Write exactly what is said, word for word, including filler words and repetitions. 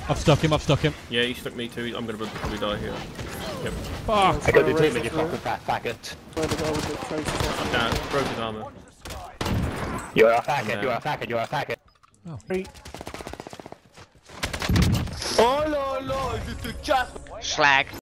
I've stuck him, I've stuck him. Yeah, he stuck me too. I'm gonna probably die here. Yep. Fuck! I got the treatment, you fucking fat faggot. I'm down. Broke his armor. You're a faggot, you're a faggot, you're a faggot. Oh. Oh no, no, it's a just Slag.